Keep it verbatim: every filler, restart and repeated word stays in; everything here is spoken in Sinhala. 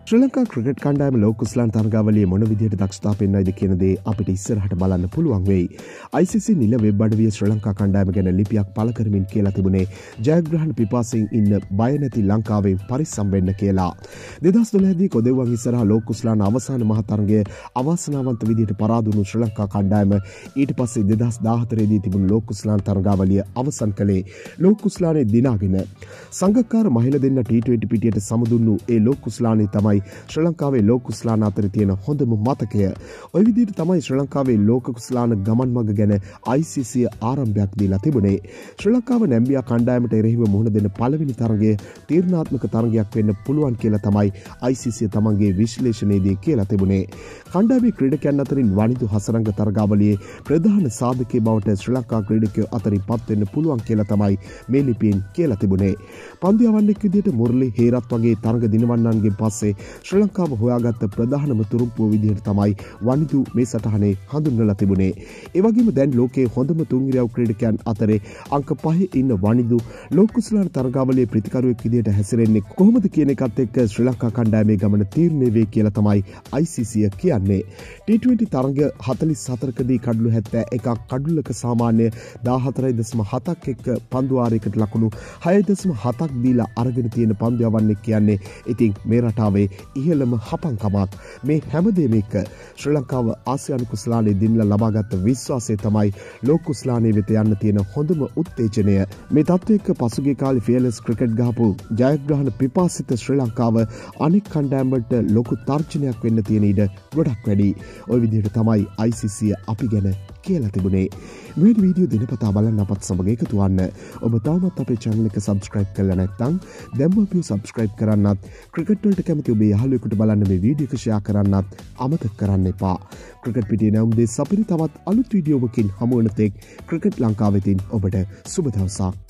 ශ්‍රී ලංකා ක්‍රිකට් කණ්ඩායම ලෝක කුසලාන තරගාවලියේ මොන විදිහට දක්ෂතා පෙන්වයිද කියන දේ අපිට ඉස්සරහට බලන්න පුළුවන් වෙයි. I C C නිල වෙබ් අඩවිය ශ්‍රී ලංකා කණ්ඩායම ගැන ලිපියක් පළ කරමින් කියලා තිබුණේ ජයග්‍රහණ පිපාසයෙන් ඉන්න බය නැති ලංකාවෙන් පරිස්සම් වෙන්න කියලා. දෙදහස් දොළහ දී කොදෙව්වන් ඉස්සරහා ලෝක කුසලාන අවසාන මහ තරගය අවාසනාවන්ත විදිහට පරාදුණු ශ්‍රී ලංකා කණ්ඩායම ඊට පස්සේ දෙදහස් දාහතර දී තිබුණු ලෝක කුසලාන තරගාවලිය අවසන් කළේ ලෝක කුසලානේ දිනාගෙන. සංගක්කාර මහිල දෙන්න T twenty පිටියට සමුදුන්නු ඒ ලෝක කුසලානේ තමයි ශ්‍රී ලංකාවේ ලෝක කුසලාන අතර තියෙන හොඳම මතකය. ඔය විදිහට තමයි ශ්‍රී ලංකාවේ ලෝක කුසලාන ගමන් මඟ ගැන I C C ආරම්භයක් දීලා තිබුණේ. ශ්‍රී ලංකාව නැම්බියා කණ්ඩායමට එරෙහිව මුහුණ දෙන පළවෙනි තරගය තීරණාත්මක තරගයක් වෙන්න පුළුවන් කියලා තමයි I C C තමන්ගේ විශ්ලේෂණයේදී කියලා තිබුණේ. කණ්ඩායමේ ක්‍රීඩකයන් අතරින් වනිදු හසරංග තරගාවලියේ ප්‍රධාන සාධකයේ බවට ශ්‍රී ලංකා ක්‍රීඩකයෝ අතරින් පත් වෙන්න පුළුවන් කියලා තමයි මේ ලිපියෙන් කියලා තිබුණේ. පන්දු යවන්නෙක් විදිහට මුරලි හේරත් වගේ තරග දිනවන්නන්ගෙන් පස්සේ ශ්‍රී ලංකාව හොයාගත්ත ප්‍රධානම තුරුම්පුව විදිහට තමයි වනිදු මේ සටහනේ හඳුන්වලා තිබුණේ. ඒ වගේම දැන් ලෝකයේ හොඳම තුන් ඉරියව් ක්‍රීඩකයන් අතරේ අංක පහේ ඉන්න වනිදු ලෝක කුසලාන තරගාවලියේ ප්‍රතිකරුවෙක් විදිහට හැසිරෙන්නේ කොහොමද කියන එකත් එක්ක ශ්‍රී ලංකා කණ්ඩායමේ ගමන තීරණය වේ කියලා තමයි I C C කියන්නේ. T twenty තරග හතළිස් හතරකදී කඩලු හැත්තෑ එකක් කඩුල්ලක සාමාන්‍ය දාහතරයි දශම හතක් එක්ක පන්දු වාරයකට ලකුණු හය දශම හතක් දීලා අරගෙන තියෙන පන්දු යවන්නෙක් කියන්නේ ඉතින් මේ රටාවේ ඉහළම හපංකමක්. මේ හැමදේම එක්ක ශ්‍රී ලංකාව ආසියානු කුසලානේ දිනලා ලබාගත් විශ්වාසය තමයි ලෝක කුසලානේ වෙත යන්න තියෙන හොඳම උත්තේජනය. මේ තත්ත්වයක පසුගිය කාලේ ෆියර්ලස් ක්‍රිකට් ගහපු ජයග්‍රහණ පිපාසිත ශ්‍රී ලංකාව අනෙක් කණ්ඩායම්වලට ලොකු තර්ජනයක් වෙන්න තියෙන ඉඩ ගොඩක් වැඩි. ওই විදිහට තමයි I C C අපි ගැන කියලා තිබුණේ. මේ වීඩියෝ දිනපතා බලන්න අපත් සමග එකතු වන්න. ඔබ තාමත් අපේ channel එක subscribe කරලා නැත්නම් දැන්ම අපිව subscribe කරන්නත්, ක්‍රිකට් වලට කැමති ඔබේ යහළුවෙකුට බලන්න මේ වීඩියෝ එක share කරන්නත් අමතක කරන්න එපා. ක්‍රිකට් පිටියේ නැවුම් දෙස් අපිට තවත් අලුත් වීඩියෝවකින් හමු වෙන තෙක් ක්‍රිකට් ලංකාවෙතින් ඔබට සුබ දවසක්.